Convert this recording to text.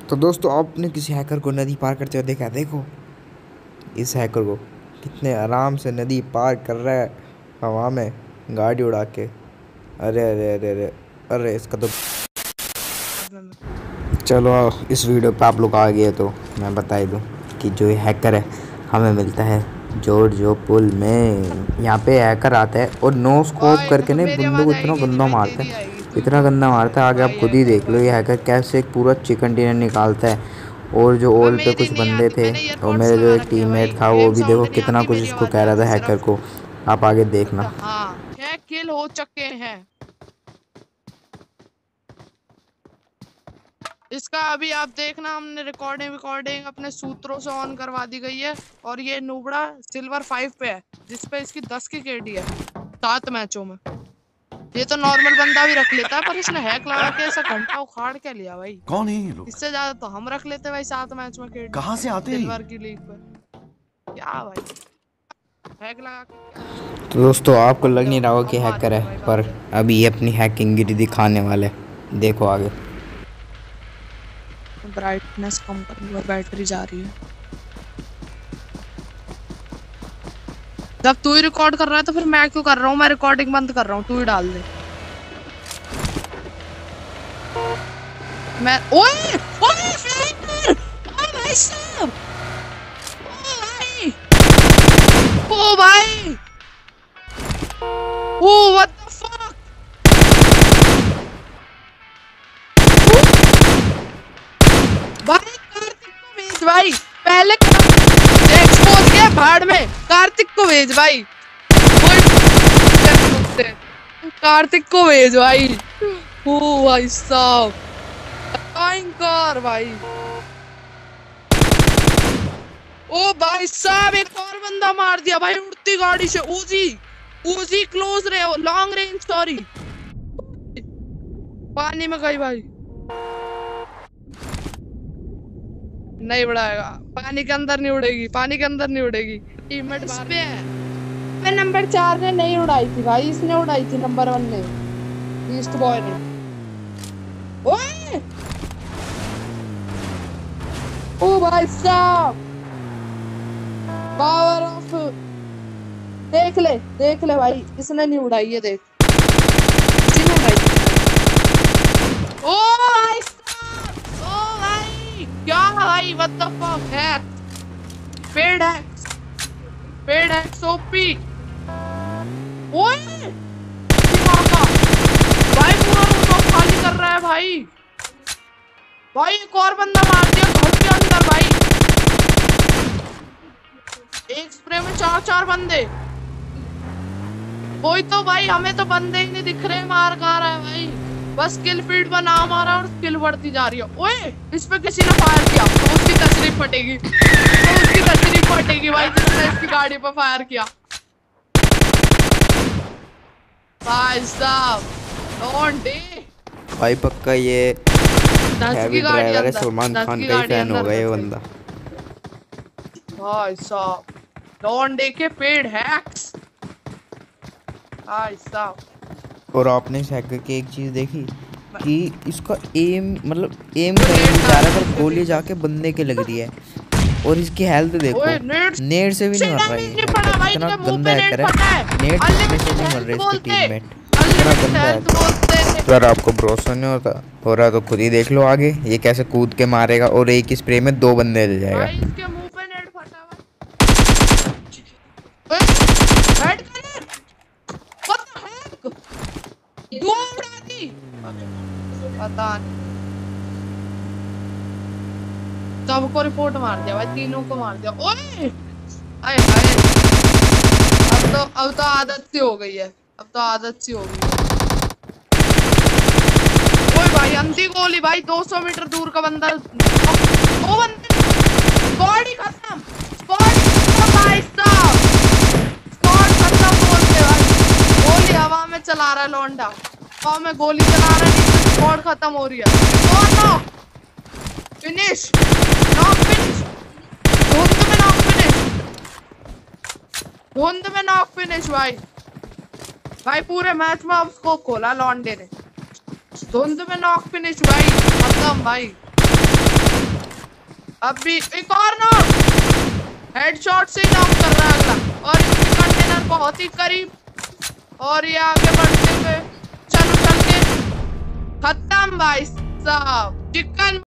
तो दोस्तों आपने किसी हैकर को नदी पार करते हुए देखा? देखो इस हैकर को, कितने आराम से नदी पार कर रहा है हवा में गाड़ी उड़ा के। अरे अरे अरे अरे अरे इसका तो चलो इस वीडियो पे आप लोग आ गए तो मैं बता ही दूँ कि जो ये हैकर है हमें मिलता है जॉर्जियो पुल में। यहाँ पे हैकर आता है और नो स्कोप करके ना बंदे को इतना गंदा मारता है, इतना गंदा मारता है, आगे आप खुद ही देख लो ये हैकर कैसे एक पूरा चिकन डिनर निकालता है। और जो ओल पे कुछ बंदे थे और मेरे जो एक टीममेट था वो भी देखो कितना कुछ इसको कह रहा था हैकर को, आप आगे देखना। हाँ 6 किल हो चुके हैं इसका। अभी आप देखना, हमने रिकॉर्डिंग अपने सूत्रों से ऑन करवा दी गई है। और ये नूबड़ा सिल्वर 5 पे है जिसपे इसकी 10 की केडी है 7 मैचों में। ये तो नॉर्मल बंदा भी रख लेता है, पर इसने हैक लगा के ऐसा घंटा उखाड़ के लिया भाई। कौन है ये लोग? इससे ज्यादा तो हम रख लेते भाई 7 मैच में केडी। कहाँ से आते हैं सिल्वर की लीग पे क्या भाई हैक लगा के। तो दोस्तों आपको लग नहीं रहा होगा कि हैकर है, पर अभी ये अपनी हैकिंग गिरी दिखाने वाले, देखो आगे। ब्राइटनेस कम करनी और बैटरी जा रही है। जब तू ही रिकॉर्ड कर रहा है तो फिर मैं क्यों कर रहा हूँ? मैं रिकॉर्डिंग बंद कर रहा हूँ, तू ही डाल दे। मैं ओए ओए फ्लाइटर, ओए भाई साहब, ओ भाई, ओ व्हाट द फक भाई। कार्तिक को भेज भाई, पहले एक्सपोज किया भाड़ में। कार्तिक को भेज भाई, कार्तिक को भेज भाई। ओ भाई साहब भयंकर भाई। ओ भाई साहब एक और बंदा मार दिया भाई उड़ती गाड़ी से। उजी क्लोज रहे, लॉन्ग रेंज सॉरी। पानी में गई भाई, नहीं उड़ाएगा, पानी के अंदर नहीं उड़ेगी, पानी के अंदर नहीं उड़ेगी। टीममेट बाहर पे है। मैं नंबर 4 ने नहीं उड़ाई थी भाई, इसने उड़ाई थी नंबर 1 ने, ईस्ट बॉय ने। ओए ओ भाई साहब पावर ऑफ, देख ले भाई, इसने नहीं उड़ाई है, देख इसी ने उड़ाई थी। ओ भाई साहब, ओ भाई क्या भाई, व्हाट द फक है। Paid hacks OP. ओए भाई पूरा रूम खाली कर रहा है भाई। भाई एक और बंदा मार दिया घर के अंदर भाई, एक स्प्रे में 4 बंदे। कोई तो भाई, हमें तो बंदे ही नहीं दिख रहे, मार खा रहा है भाई। बस किल फीड बना हमारा और किल बढ़ती जा रही है। ओए इस पे किसी ने फायर किया तो उसकी तशरीफ फटेगी, भाई जिसने इसकी गाड़ी पे फायर किया। भाई साहब डोंट डे भाई पक्का ये हैवी ड्राइवर है, सलमान खान का ही फैन होगा ये बंदा। भाई साहब डोंट डे के पेड हैक्स भाई साहब। और आपने इस हैकर की एक चीज देखी कि इसका एम एम करने जा रहा है पर गोली जाके बंदे के लग रही है। और इसकी हेल्थ देखो, नेट से भी नहीं मर रहा है, इतना गंदा हैकर है। नेट से नहीं मर रहे इसके टीममेट, इतना गंदा है। तो अगर आपको भरोसा नहीं हो रहा तो खुद ही देख लो आगे ये कैसे कूद के मारेगा और एक ही स्प्रे में 2 बंदे ले जाएगा। इसके मुंह पे नेट फटा हुआ। हेड कर, व्हाट द हेक, दो उड़ा दी, पता नहीं सबको रिपोर्ट मार दिया भाई, तीनों को मार दिया। ओए आए हाय, अब तो आदत सी हो गई है, ओए भाई अंधी गोली भाई, 200 मीटर दूर का बंदा, वो बंदे बॉडी खत्म भाई साहब, स्क्वाड खत्म बोलते भाई। गोली हवा में चला रहा है लौंडा, हवा में गोली चला रहा है, नीचे स्क्वाड खत्म हो रही है। फिनिश धुंध में नॉक फिनिश भाई पूरे मैच में अब स्कोप खोला लॉन्डे ने, धुंध में नॉक फिनिश भाई, खत्म भाई। अभी एक और नॉक, हेडशॉट से ही नॉक कर रहा है अगला। और इसके कंटेनर बहुत ही करीब, और ये आगे बढ़ते हुए चलो चल के खत्म भाई साहब चिकन।